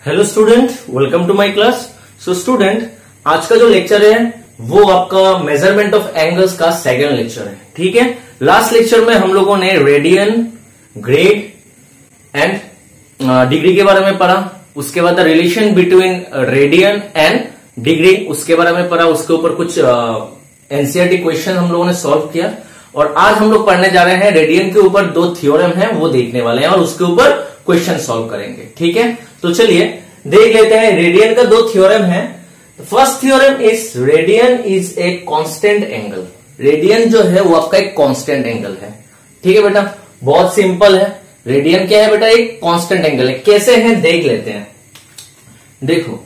Hello student, welcome to my class. So student, आज का जो लेक्चर है वो आपका मेजरमेंट ऑफ एंगल्स का सेकंड लेक्चर है। ठीक है, लास्ट लेक्चर में हम लोगों ने रेडियन, ग्रेड एंड डिग्री के बारे में पढ़ा। उसके बाद relation between radian and degree उसके बारे में पढ़ा। उसके ऊपर कुछ एनसीईआरटी क्वेश्चन हम लोगों ने सॉल्व किया। और आज हम लोग पढ़ने जा रहे हैं रेडियन के ऊपर दो थ्योरम है वो देखने वाले हैं और उसके ऊपर क्वेश्चन सॉल्व करेंगे। ठीक है, तो चलिए देख लेते हैं। रेडियन का दो थ्योरम है। First theorem is radian is a constant angle. Radian जो है वो आपका एक कांस्टेंट एंगल है। ठीक है बेटा, बहुत सिंपल है। रेडियन क्या है बेटा? एक कांस्टेंट एंगल है। कैसे है देख लेते हैं। देखो,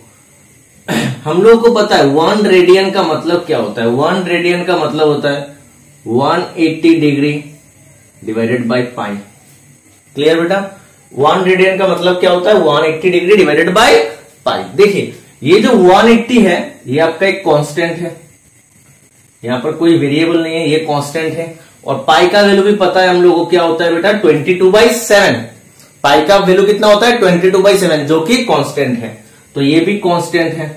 हम लोगों को पता है 1 रेडियन का मतलब क्या होता है। 1 रेडियन का मतलब होता है 180 degree divided by pi. Clear बेटा? 1 रेडियन का मतलब क्या होता है? 180 डिग्री डिवाइडेड बाय पाई। देखिए, ये जो 180 है ये आपका एक कांस्टेंट है, यहां पर कोई वेरिएबल नहीं है, ये कांस्टेंट है। और पाई का वैल्यू भी पता है हम लोगों को क्या होता है बेटा? 22/7। पाई का वैल्यू कितना होता है? 22/7, जो कि कांस्टेंट है। तो ये भी कांस्टेंट है।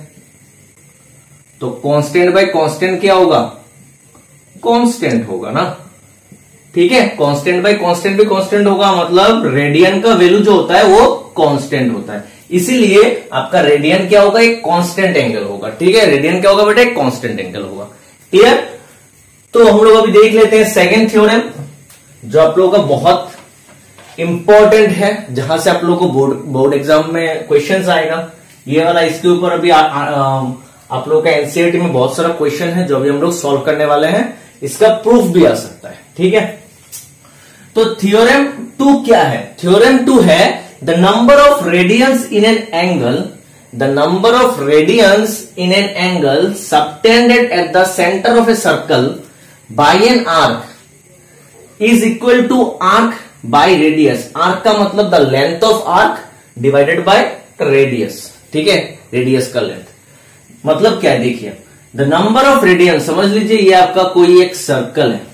तो कांस्टेंट बाय कांस्टेंट क्या होगा? कांस्टेंट होगा ना। ठीक है, कांस्टेंट बाय कांस्टेंट भी कांस्टेंट होगा, मतलब रेडियन का वैल्यू जो होता है वो कांस्टेंट होता है। इसीलिए आपका रेडियन क्या होगा? एक कांस्टेंट एंगल होगा। ठीक है, रेडियन क्या होगा बेटा? एक कांस्टेंट एंगल होगा। क्लियर? तो हम लोग अभी देख लेते हैं सेकंड थ्योरम, जो आप लोगों का बहुत इंपॉर्टेंट है, जहां से आप लोगों को बोर्ड एग्जाम में क्वेश्चंस आएगा। ये वाला, इसके ऊपर अभी आप लोगों का एनसीईआरटी में बहुत सारा क्वेश्चन है जो अभी हम लोग सॉल्व करने वाले हैं। इसका प्रूफ भी आ सकता है। ठीक है, तो थ्योरम 2 क्या है? थ्योरम 2 है the number of radians in an angle, the number of radians in an angle subtended at the centre of a circle by an arc is equal to arc by radius. Arc का मतलब the length of arc divided by radius. ठीक है, radius का length मतलब क्या है? देखिए, the number of radiance, समझ लीजिए ये आपका कोई एक सर्कल है।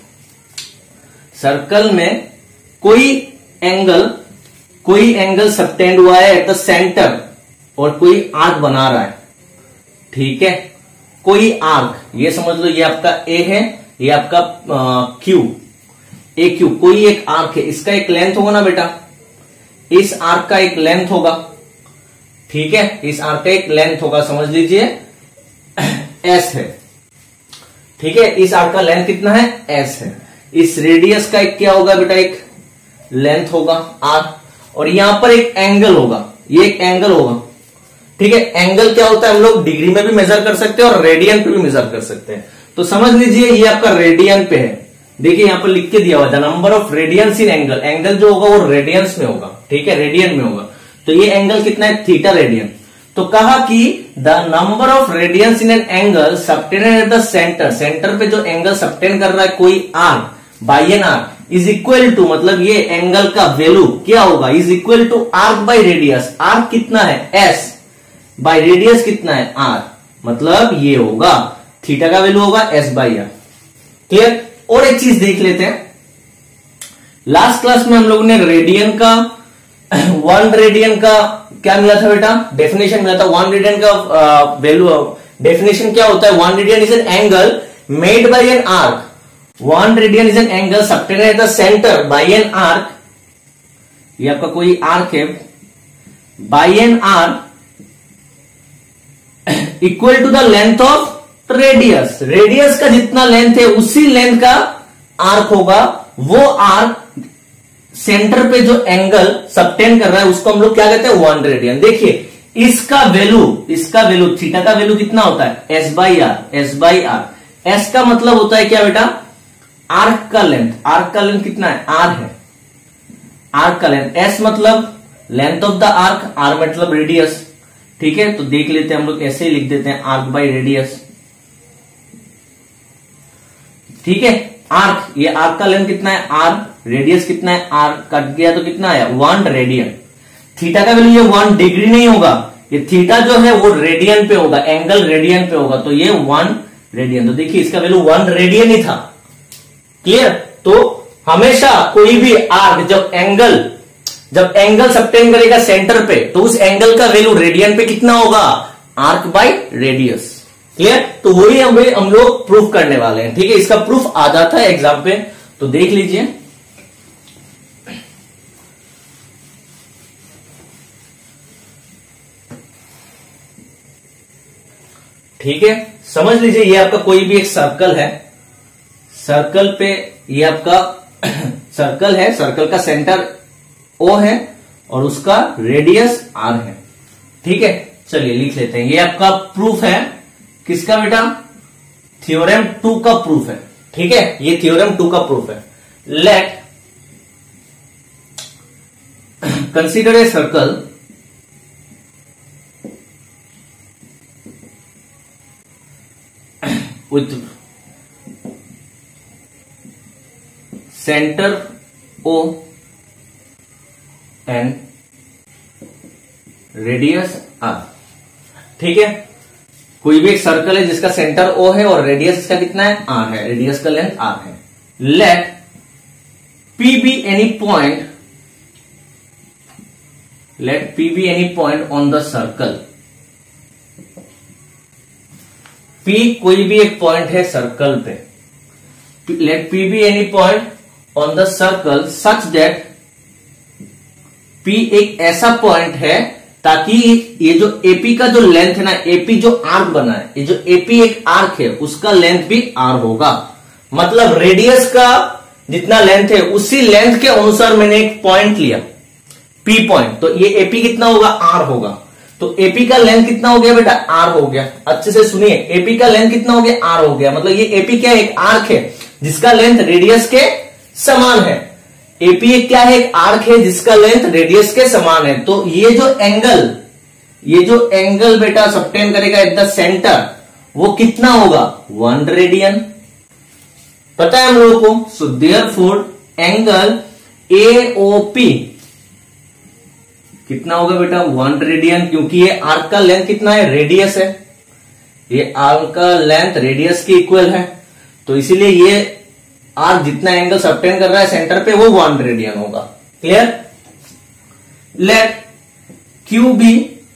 सर्कल में कोई एंगल सबटेंड हुआ है एट द सेंटर और कोई आर्क बना रहा है। ठीक है, कोई आर्क, ये समझ लो ये आपका ए है, ये आपका क्यू, ए क्यू, कोई एक आर्क है। इसका एक लेंथ होगा ना बेटा, इस आर्क का एक लेंथ होगा। ठीक है, इस आर्क का एक लेंथ होगा, समझ लीजिए एस है। ठीक है, इस आर्क का लेंथ कितना है? एस है। इस रेडियस का एक क्या होगा बेटा? एक लेंथ होगा आर। और यहां पर एक एंगल होगा, ये एक एंगल होगा। ठीक है, एंगल क्या होता है हम लोग डिग्री में भी मेजर कर सकते हैं और रेडियन पे भी मेजर कर सकते हैं। तो समझ लीजिए ये आपका रेडियन पे है। देखिए यहां पर लिख के दिया हुआ the number of radians in angle. Angle जो होगा वो रेडियंस में होगा। ठीक है, रेडियन में होगा। तो ये एंगल कितना है? Theta radian. तो कहा कि the number of radians in an angle subtended at the centre, centre पे जो एंगल सबटेंड कर रहा है कोई arc by an arc is equal to, मतलब ये एंगल का वैल्यू क्या होगा? Is equal to arc by radius. Arc कितना है? एस, बाय रेडियस कितना है? आर। मतलब ये होगा थीटा का वैल्यू होगा एस बाय आर। क्लियर? और एक चीज देख लेते हैं। लास्ट क्लास में हम लोगों ने रेडियन का 1 रेडियन का क्या मिला था बेटा? डेफिनेशन मिला था। 1 रेडियन का वैल्यू, डेफिनेशन क्या होता है? 1 radian is an angle made by an arc. 1 radian is an angle subtended at the centre by an arc. ये आपका कोई आर्क है, by an arc equal to the length of radius. Radius का जितना length है उसी length का arc होगा। वो आर्क सेंटर पे जो एंगल सबटेंड कर रहा है उसको हम लोग क्या कहते हैं? 1 रेडियन। देखिए इसका वैल्यू थीटा का वैल्यू कितना होता है? S by R. S by R, S का मतलब होता है क्या बेटा? आर्क का लेंथ। आर्क का लेंथ कितना है? आर है, आर्क का लेंथ। एस मतलब length of the arc, R मतलब रेडियस। ठीक है, तो देख लेते हैं हम लोग, ऐसे ही लिख देते हैं आर्क बाई रेडियस। ठीक है, आर्क, ये आर्क का लेंथ कितना है? आर। रेडियस कितना है? आर। कट गया तो कितना आया? 1 रेडियन। थीटा का वैल्यू ये 1 डिग्री नहीं होगा, ये थीटा जो है वो रेडियन पे होगा, एंगल रेडियन पे होगा। तो ये 1 रेडियन। तो देखिए इसका वैल्यू 1 रेडियन ही था। क्लियर? तो हमेशा कोई भी आर्क जब एंगल जब एंगल सबटेंड करेगा सेंटर पे तो उस एंगल का वैल्यू रेडियन पे कितना होगा, आर्क बाय रेडियस। क्लियर? तो वही हम लोग प्रूफ करने वाले हैं। ठीक है, इसका प्रूफ आ जाता है एग्जाम पे, तो देख लीजिए। ठीक है, समझ लीजिए ये आपका कोई भी एक सर्कल है, सर्कल पे ये आपका सर्कल है, सर्कल का सेंटर O है और उसका रेडियस R है। ठीक है, चलिए लिख लेते हैं। ये आपका प्रूफ है किसका बेटा, थ्योरम 2 का प्रूफ है। ठीक है, ये थ्योरम 2 का प्रूफ है। Let consider a circle with center O and radius R। ठीक है, कोई भी एक सर्कल है जिसका सेंटर O है और रेडियस इसका कितना है, R है, रेडियस का लेंथ R है। Let P be any point, let P be any point on the circle। P कोई भी एक पॉइंट है सर्कल पे, let P be any point on the circle such that P एक ऐसा पॉइंट है ताकि ये जो AP का जो लेंथ है ना, AP जो आर्क बना है, ये जो AP एक आर्क है उसका लेंथ भी R होगा। मतलब रेडियस का जितना लेंथ है उसी लेंथ के अनुसार मैंने एक पॉइंट लिया P पॉइंट, तो ये AP कितना होगा, R होगा। तो AP का लेंथ कितना हो गया बेटा, R हो गया। अच्छे से सुनिए, AP का लेंथ कितना हो गया, R हो गया। मतलब ये AP क्या है, एक आर्क है जिसका लेंथ रेडियस के समान है। AP एक क्या है, एक आर्क है जिसका लेंथ रेडियस के समान है। तो ये जो एंगल बेटा सबटेंड करेगा एट द सेंटर, वो कितना होगा, 1 रेडियन। पता है हम लोगों को। सो देयरफॉर एंगल AOP कितना होगा बेटा, 1 रेडियन, क्योंकि ये आर्क का लेंथ कितना है, रेडियस है। ये आर्क का लेंथ रेडियस के इक्वल है, तो इसीलिए ये आर्क जितना एंगल सबटेंड कर रहा है सेंटर पे वो 1 रेडियन होगा। Clear? Let Q be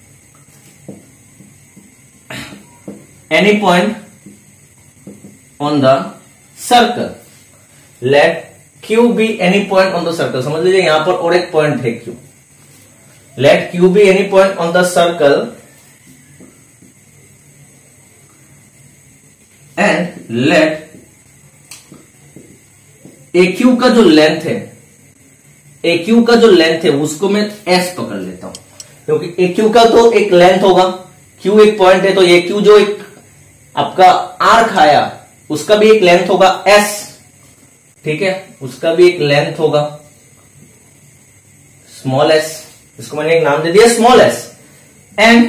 any point on the circle, let Q be any point on the circle। समझ लीजिए यहां पर और एक पॉइंट है Q। Let Q be any point on the circle and let AQ का जो लेंथ है, AQ का जो लेंथ है उसको मैं S पकड़ लेता हूं, क्योंकि AQ का तो एक लेंथ होगा, Q एक पॉइंट है, तो AQ जो एक आपका आर्क आया उसका भी एक लेंथ होगा S। ठीक है, उसका भी एक लेंथ होगा स्मॉल s, इसको मैंने एक नाम दे दिया स्मॉल s। एंड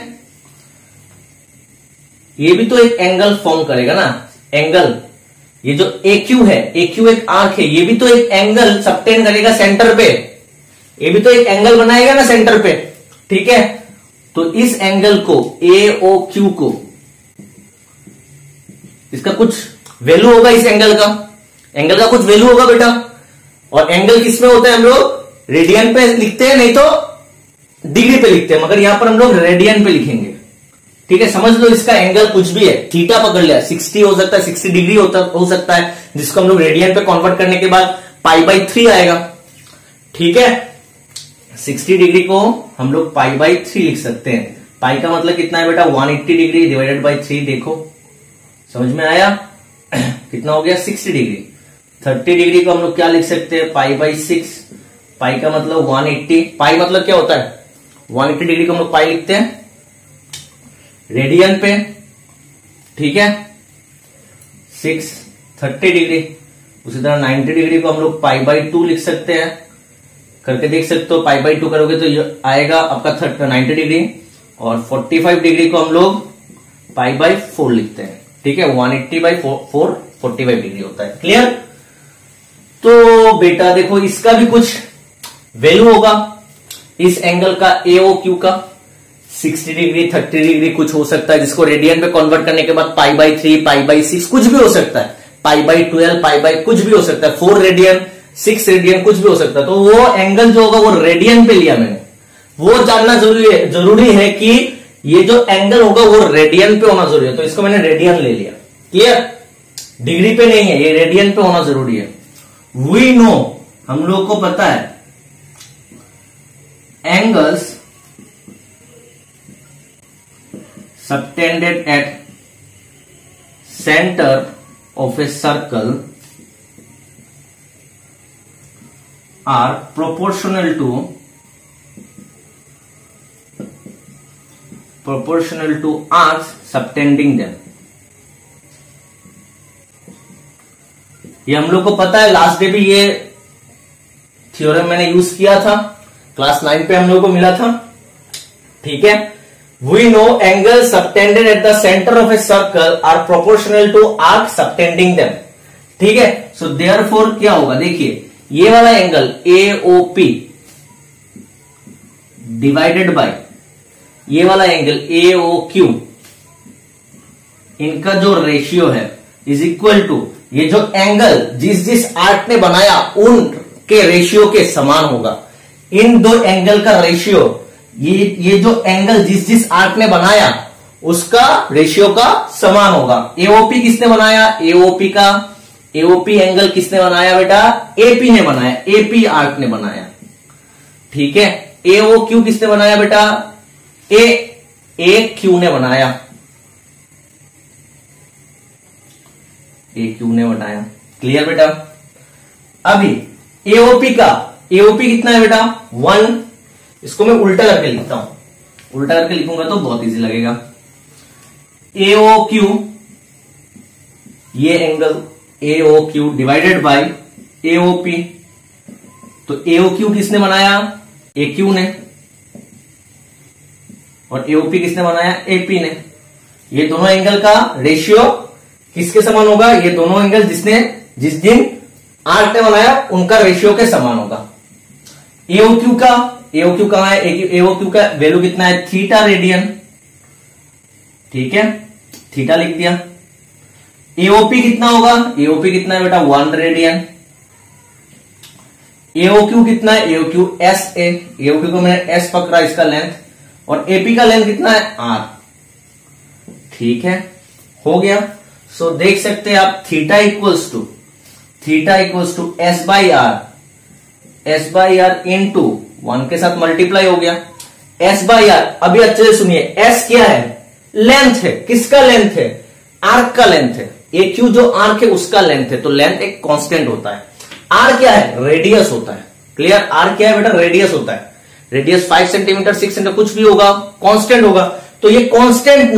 ये भी तो एक एंगल फॉर्म करेगा ना, एंगल ये जो AQ है, AQ एक आर्क है, ये भी तो एक एंगल सबटेंड करेगा सेंटर पे, ये भी तो एक एंगल बनाएगा ना सेंटर पे। ठीक है, तो इस एंगल को AOQ को, इसका कुछ वैल्यू होगा, इस एंगल का कुछ वैल्यू होगा बेटा। और एंगल किसमें होता है, हम लोग रेडियन पे लिखते हैं, नहीं तो डिग्री पे लिखते हैं, मगर यहां पर हम लोग रेडियन पे लिखेंगे। ठीक है, समझ लो इसका एंगल कुछ भी है, थीटा पकड़ लिया, 60 हो सकता है, 60 डिग्री हो सकता है, जिसको हम लोग रेडियन पे कन्वर्ट करने के बाद π/3 आएगा। ठीक है, 60 डिग्री को हम लोग π/3 लिख सकते हैं। पाई का मतलब कितना है बेटा, 180 डिग्री डिवाइडेड बाई 3। देखो समझ में आया कितना हो गया, 60 डिग्री। 30 डिग्री को हम लोग क्या लिख सकते हैं, π/6। पाई का मतलब 180, पाई मतलब क्या होता है, 180 डिग्री को हम लोग पाई लिखते हैं रेडियन पे। ठीक है, 30 डिग्री। उसी तरह 90 डिग्री को हम लोग π/2 लिख सकते हैं, करके देख सकते हो। π/2 करोगे तो ये आएगा आपका 90 डिग्री। और 45 डिग्री को हम लोग π/4 लिखते हैं। ठीक है, 180/4 45 डिग्री होता है। क्लियर? तो बेटा देखो इसका भी कुछ वैल्यू होगा, इस एंगल का AOQ का 60 डिग्री 30 डिग्री कुछ हो सकता है, जिसको रेडियन पे कन्वर्ट करने के बाद π/3 π/6 कुछ भी हो सकता है, π/12 कुछ भी हो सकता है। 4 रेडियन 6 रेडियन, कुछ भी हो सकता है। तो वो एंगल जो होगा वो रेडियन पे लिया मैंने, वो जानना जरूरी है कि ये जो एंगल होगा वो रेडियन पे होना जरूरी है, तो इसको मैंने रेडियन ले लिया। क्लियर? डिग्री पे नहीं है, ये रेडियन पे होना जरूरी है। वी नो, हम लोग को पता है, angles subtended at centre of a circle are proportional to arcs subtending them. ये हम लोग को पता है, लास्ट डे भी ये थ्योरम मैंने यूज किया था, क्लास 9 पे हम लोग को मिला था। ठीक है, we know angle subtended at the centre of a circle are proportional to arc subtending them. ठीक है, सो देयरफॉर क्या होगा, देखिए ये वाला एंगल AOP डिवाइडेड बाय ये वाला एंगल AOQ, इनका जो रेशियो है इज इक्वल टू ये जो एंगल जिस आर्क ने बनाया उनके रेशियो के समान होगा। इन दो एंगल का रेशियो, ये जो एंगल जिस आर्क ने बनाया उसका रेशियो का समान होगा। AOP किसने बनाया, AOP एंगल किसने बनाया बेटा, AP ने बनाया, AP आर्क ने बनाया। ठीक है, AOQ किसने बनाया बेटा, AQ ने बनाया, AQ ने बनाया। क्लियर बेटा? अभी AOP कितना है बेटा, 1। इसको मैं उल्टा करके लिखता हूं, उल्टा करके लिखूंगा तो बहुत इजी लगेगा। AOQ, ये angle AOQ divided by AOP, तो AOQ किसने बनाया, AQ ने, और AOP किसने बनाया, AP ने। ये दोनों एंगल का रेशियो किसके समान होगा, ये दोनों एंगल जिस दिन आर्क ने बनाया उनका रेशियो के समान होगा। AOQ कहां है, AOQ का वैल्यू कितना है, थीटा रेडियन। ठीक है, थीटा लिख दिया। AOP कितना होगा, AOP कितना है बेटा, 1 रेडियन। AOQ कितना है, AOQ SA, AOQ को मैंने S पकड़ा, इसका लेंथ, और AP का लेंथ कितना है, R। ठीक है, हो गया। सो देख सकते हैं आप, थीटा इक्वल्स टू S बाई आर इंटू 1 के साथ मल्टीप्लाई हो गया, S बाई आर। अभी अच्छे से सुनिए, S क्या है, लेंथ है, किसका लेंथ है, आर्क का लेंथ है। AQ जो आर्क है उसका लेंथ है, तो लेंथ एक कांस्टेंट होता है। R क्या है, रेडियस होता है। क्लियर? R क्या है बेटा, रेडियस होता है। रेडियस 5 सेंटीमीटर, 6 सेंटीमीटर, कुछ भी होगा, कांस्टेंट होगा। तो ये कांस्टेंट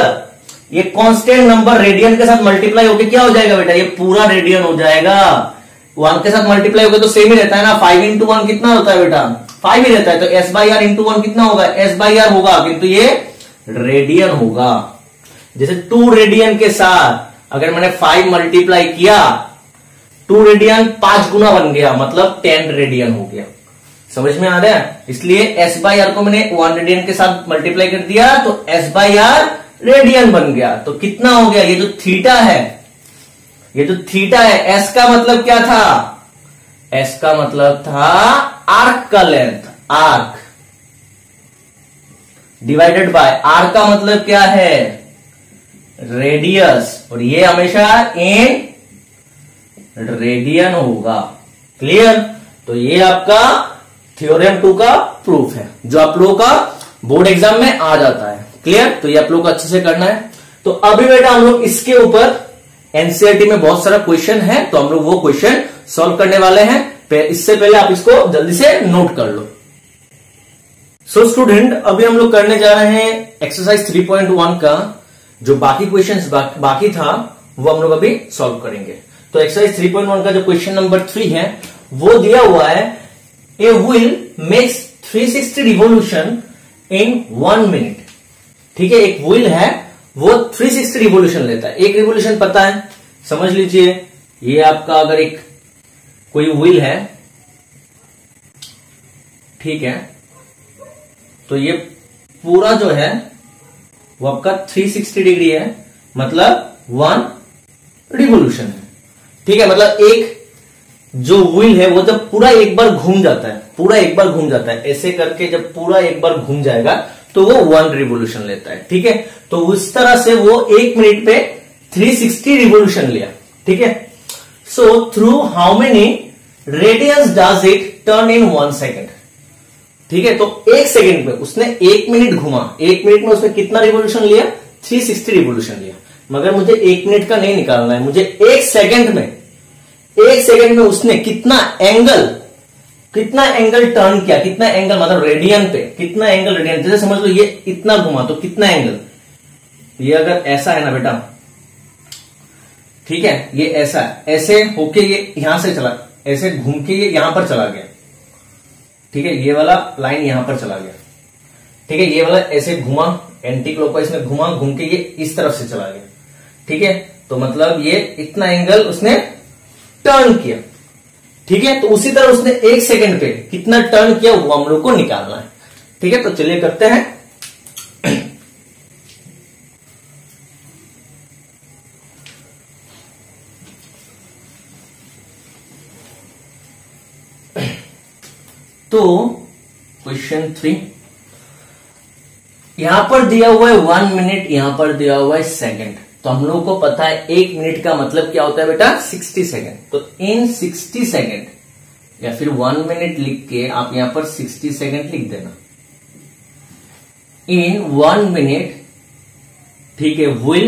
नंबर रेडियन के साथ मल्टीप्लाई होकर क्या हो जाएगा बेटा, ये पूरा रेडियन हो जाएगा। 1 के साथ मल्टीप्लाई होकर तो सेम ही रहता है ना, 5 इंटू 1 कितना होता है बेटा, 5 ही रहता है। तो S बाई आर इंटू 1 कितना होगा, S बाई आर होगा, किंतु ये रेडियन होगा। जैसे 2 रेडियन के साथ अगर मैंने 5 मल्टीप्लाई किया, 2 रेडियन 5 गुना बन गया, मतलब 10 रेडियन हो गया। समझ में आ रहा है? इसलिए S बाई आर को मैंने 1 रेडियन के साथ मल्टीप्लाई कर दिया, तो S बाई आर रेडियन बन गया। तो कितना हो गया, ये जो थीटा है, S का मतलब क्या था, S का मतलब था आर्क का length, arc divided by R का मतलब क्या है, रेडियस, और ये हमेशा इन रेडियन होगा। क्लियर? तो ये आपका थ्योरम 2 का प्रूफ है, जो आप लोगों का बोर्ड एग्जाम में आ जाता है। क्लियर? तो ये आप लोग को अच्छे से करना है। तो अभी बेटा हम लोग इसके ऊपर एनसीईआरटी में बहुत सारा क्वेश्चन है, तो हम लोग वो क्वेश्चन सॉल्व करने वाले हैं। इससे पहले आप इसको जल्दी से नोट कर लो। सो स्टूडेंट, अभी हम लोग करने जा रहे हैं एक्सरसाइज 3.1 का जो बाकी क्वेश्चंस बाकी था वो हम लोग अभी सॉल्व करेंगे। तो एक्सरसाइज 3.1 का जो क्वेश्चन नंबर 3 है वो दिया हुआ है, a wheel makes 360 revolution in 1 minute. ठीक है, एक व्हील है वो 360 रिवोल्यूशन लेता है। एक रिवोल्यूशन पता है, समझ लीजिए, ये आपका अगर एक कोई व्हील है, ठीक है, तो ये पूरा जो है वो आपका 360 डिग्री है, मतलब 1 रिवोल्यूशन है। ठीक है, मतलब एक जो व्हील है वो जब पूरा एक बार घूम जाता है, पूरा एक बार घूम जाता है, ऐसे करके जब पूरा एक बार घूम जाएगा तो वो 1 रिवोल्यूशन लेता है। ठीक है, तो उस तरह से वो 1 मिनट पे 360 रिवोल्यूशन लिया। ठीक है, so through how many radians does it turn in 1 second. ठीक है, तो 1 सेकेंड में उसने 1 मिनट घुमा, 1 मिनट में उसने कितना रिवोल्यूशन लिया? 360 रिवोल्यूशन लिया। मगर मुझे 1 मिनट का नहीं निकालना है, मुझे 1 सेकेंड में उसने कितना एंगल टर्न किया, कितना एंगल मतलब रेडियन पे, कितना एंगल रेडियन। जैसे समझ लो ये इतना घुमा तो कितना एंगल, ये अगर ऐसा है ना बेटा, ठीक है, ये ऐसा है, ऐसे होके ये यहां से चला, ऐसे घूम के ये यहां पर चला गया। ठीक है, ये वाला लाइन यहां पर चला गया। ठीक है, ये वाला ऐसे घुमा, एंटी क्लॉकवाइज में घुमा, घूम के ये इस तरफ से चला गया। ठीक है, तो मतलब ये इतना एंगल उसने टर्न किया। ठीक है, तो उसी तरह उसने 1 सेकेंड पे कितना टर्न किया वो हम लोग को निकालना है। ठीक है, तो चलिए करते हैं। तो क्वेश्चन 3 यहां पर दिया हुआ है 1 मिनट, यहां पर दिया हुआ है सेकंड। तो हम लोगों को पता है 1 मिनट का मतलब क्या होता है बेटा? 60 सेकंड। तो इन 60 सेकंड या फिर 1 मिनट लिख के आप यहां पर 60 सेकंड लिख देना। इन 1 मिनट, ठीक है, व्हील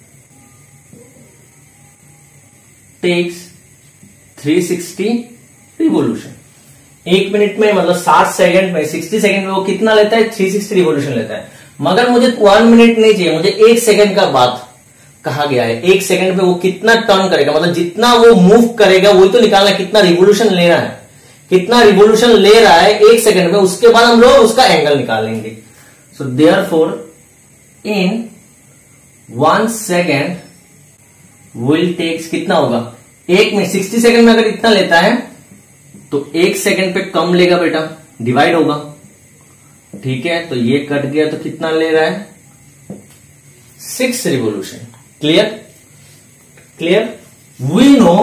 टेक्स 360 रिवोल्यूशन। 1 मिनट में मतलब 60 सेकंड में, 60 सेकंड में वो कितना लेता है? 360 रिवोल्यूशन लेता है। मगर मुझे 1 मिनट नहीं चाहिए, मुझे 1 सेकंड का बात कहा गया है। 1 सेकंड में वो कितना टर्न करेगा, मतलब जितना वो मूव करेगा वही तो निकालना है, कितना रिवोल्यूशन ले रहा है, कितना रिवोल्यूशन ले रहा है 1 सेकंड में। उसके बाद हम लोग उसका एंगल निकालेंगे। So therefore in 1 second wheel takes कितना होगा? 1 में 60 सेकंड में अगर इतना लेता है तो 1 सेकंड पे कम लेगा बेटा, डिवाइड होगा। ठीक है, तो ये कट गया तो कितना ले रहा है? 6 रिवोल्यूशन। क्लियर? वी नो,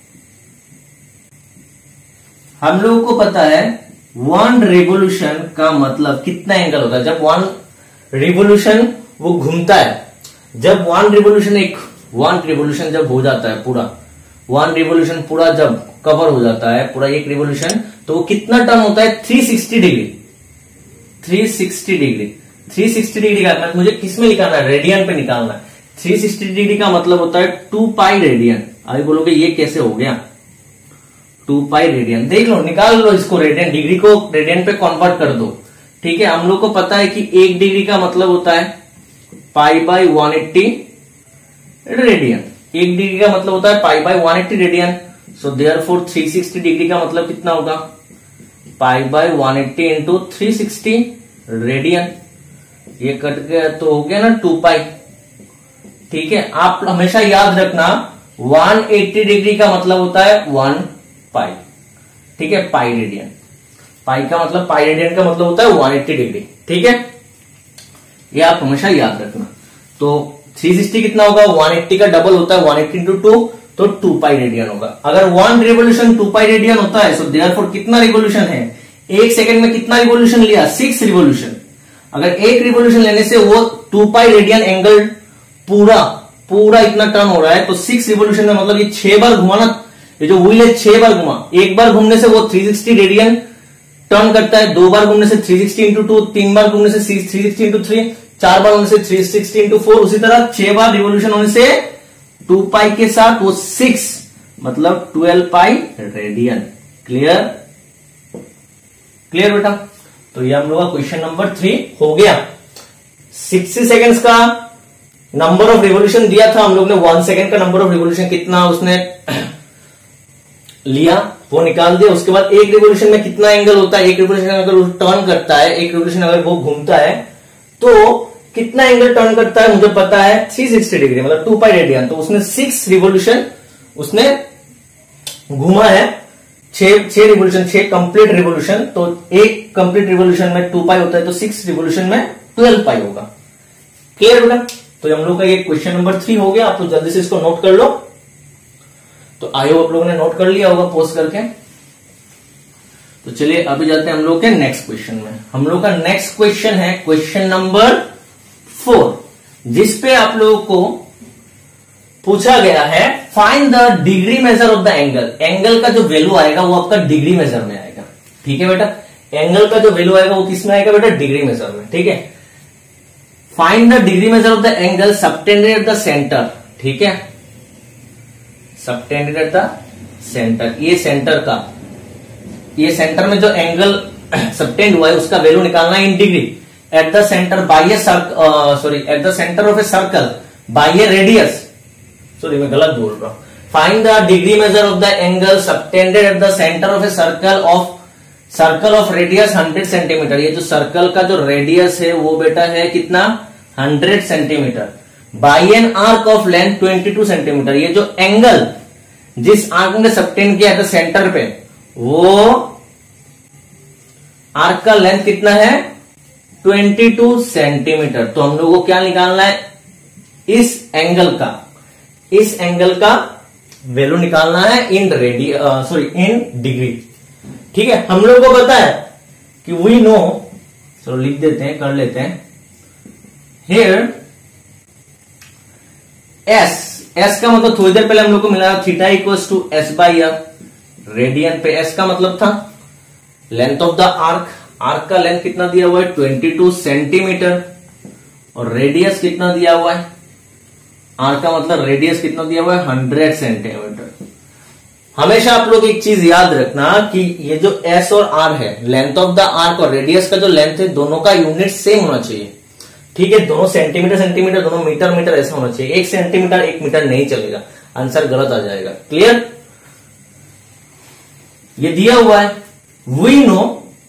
हम लोगों को पता है 1 रिवोल्यूशन का मतलब कितना एंगल होता है। जब 1 रिवोल्यूशन वो घूमता है, जब 1 रिवोल्यूशन जब हो जाता है पूरा, 1 रिवोल्यूशन पूरा जब कवर हो जाता है, पूरा 1 रिवोल्यूशन, तो वो कितना टर्न होता है? 360 डिग्री। 360 डिग्री का मतलब मुझे किस में निकालना है? रेडियन पे निकालना है। 360 डिग्री का मतलब होता है 2 पाई रेडियन। अभी बोलोगे ये कैसे हो गया? 2 पाई रेडियन, देख लो, निकाल लो इसको, रेडियन, डिग्री को रेडियन पे कन्वर्ट कर दो। ठीक है, हम लोग को पता है कि 1 डिग्री का मतलब होता है पाई बाई 180 रेडियन। 1 डिग्री का मतलब होता है pi by 180 radian. So therefore 360 degree का मतलब कितना होगा? Pi by 180 into 360 radian. ये कट गया तो हो गया ना 2 पाई। ठीक है, आप हमेशा याद रखना 180 डिग्री का मतलब होता है 1 पाई। ठीक है, पाई रेडियन, पाई का मतलब, पाई रेडियन का मतलब होता है 180 डिग्री। ठीक है, ये आप हमेशा याद रखना। तो 360 कितना होगा? 180 का डबल होता है, 180 इंटू 2, तो 2 पाई रेडियन होगा। अगर 1 रिवोल्यूशन 2 पाई रेडियन होता है, सो देयरफॉर कितना रिवोल्यूशन है? 1 सेकंड में कितना रिवोल्यूशन लिया? 6 रिवोल्यूशन। अगर 1 रिवोल्यूशन लेने से वो 2 पाई रेडियन एंगल पूरा इतना टर्न हो रहा है, तो 6 रिवोल्यूशन में मतलब ये 6 बार घुमाना, ये जो व्हील है 6 बार घुमा। 1 बार घूमने से वो 360 रेडियन टर्न करता है, 2 बार घूमने से 360 इंटू 2, 3 बार घूमने से 360 इंटू 3, 4 बार होने से 360 इंटू 4, उसी तरह 6 बार रिवोल्यूशन होने से 2 पाई के साथ वो 6 मतलब 12 पाई रेडियन। क्लियर बेटा? तो ये हम लोग का क्वेश्चन नंबर 3 हो गया। 60 सेकेंड्स का नंबर ऑफ रिवोल्यूशन दिया था हम लोग ने, 1 सेकेंड का नंबर ऑफ रिवोल्यूशन कितना उसने लिया वो निकाल दिया। उसके बाद 1 रिवोल्यूशन में कितना एंगल होता है? 1 रिवोल्यूशन अगर वो टर्न करता है, 1 रिवोल्यूशन अगर वो घूमता है तो कितना एंगल टर्न करता है? मुझे पता है 360 डिग्री मतलब 2 पाई रेडियन। तो उसने 6 रिवोल्यूशन उसने घुमा है, 6 रिवोल्यूशन, 6 कंप्लीट रिवोल्यूशन। तो 1 कंप्लीट रिवोल्यूशन में 2 पाई होता है, तो 6 रिवोल्यूशन में 12 पाई होगा। क्लियर बेटा? तो हम लोग का ये क्वेश्चन नंबर 3 हो गया। आप तो जल्दी से इसको नोट कर लो। तो आई होप आप लोगों ने नोट कर लिया होगा पोस्ट करके। तो चलिए अभी जाते हैं हम लोग के नेक्स्ट क्वेश्चन में। हम लोग का नेक्स्ट क्वेश्चन है क्वेश्चन नंबर 4, जिसपे आप लोगों को पूछा गया है find the degree measure of the angle. Angle का जो वैल्यू आएगा वो आपका डिग्री मेजर में आएगा। ठीक है बेटा, एंगल का जो वैल्यू आएगा वो किस में आएगा बेटा? डिग्री मेजर में। ठीक है, find the degree measure of the angle subtended at the centre. ठीक है, सबटेंडेड एट द सेंटर, ये सेंटर का, ये सेंटर में जो एंगल सबटेंड हुआ है उसका वैल्यू निकालना है in degree at the centre by a sorry at the centre of a circle by a radius. Sorry मैं गलत बोल रहा हूं। Find the degree measure of the angle subtended at the centre of a circle of radius 100 centimetre. ये जो circle का जो radius है वो बेटा है कितना? 100 centimetre. By an arc of length 22 centimetre. ये जो एंगल जिस आर्क ने सबटेंड किया है सेंटर पे, वो आर्क का लेंथ कितना है? 22 सेंटीमीटर। तो हम लोगों को क्या निकालना है? इस एंगल का वैल्यू निकालना है इन इन डिग्री। ठीक है, हम लोगों को पता है कि वी नो, चलो लिख देते हैं, कर लेते हैं। हियर एस का मतलब थोड़ी देर पहले हम लोग को मिला theta equals to S by R. Radian पे एस का मतलब था length of the arc. Arc का लेंथ कितना दिया हुआ है? 22 सेंटीमीटर। और रेडियस कितना दिया हुआ है? आर्क का मतलब रेडियस कितना दिया हुआ है? 100 सेंटीमीटर। हमेशा आप लोग एक चीज याद रखना कि ये जो एस और आर है, लेंथ ऑफ द आर्क और रेडियस का जो लेंथ है, दोनों का यूनिट सेम होना चाहिए। ठीक है, दोनों सेंटीमीटर, दोनों मीटर ऐसा होना चाहिए। 1 सेंटीमीटर 1 मीटर नहीं चलेगा, आंसर गलत आ जाएगा। क्लियर? ये दिया हुआ है, वी नो,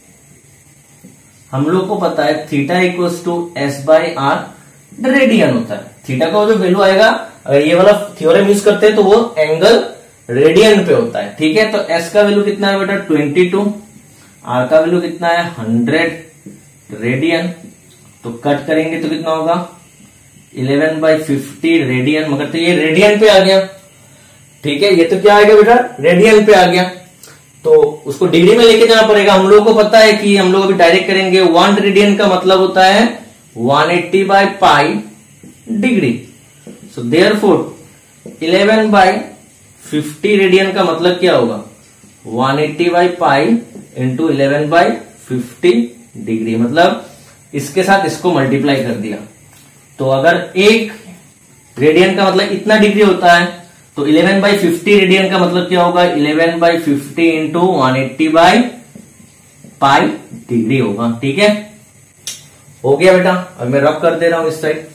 हम लोग को पता है theta equals to S by R radian होता है। थीटा का जो वैल्यू आएगा, अगर ये वाला थ्योरम यूज करते हैं तो वो एंगल रेडियन पे होता है। ठीक है, तो एस का वैल्यू कितना है बेटा? 22। आर का वैल्यू कितना है? 100 रेडियन। तो कट करेंगे तो कितना होगा? 11/50 रेडियन। मगर तो ये रेडियन पे आ गया। ठीक है, ये तो क्या आ गया बेटा? रेडियन पे आ गया। तो उसको डिग्री में लेके जाना पड़ेगा। हम लोगों को पता है कि हम लोग अभी डायरेक्ट करेंगे। 1 रेडियन का मतलब होता है 180/पाई डिग्री। सो देयरफॉर 11/50 रेडियन का मतलब क्या होगा? 180/पाई इंटू 11/50 डिग्री। मतलब इसके साथ इसको मल्टीप्लाई कर दिया। तो अगर 1 रेडियन का मतलब इतना डिग्री होता है, तो 11/50 रेडियन का मतलब क्या होगा? 11/50 इंटू 180/पाई डिग्री होगा। ठीक है, हो गया बेटा। अब मैं रब कर दे रहा हूं इस साइड।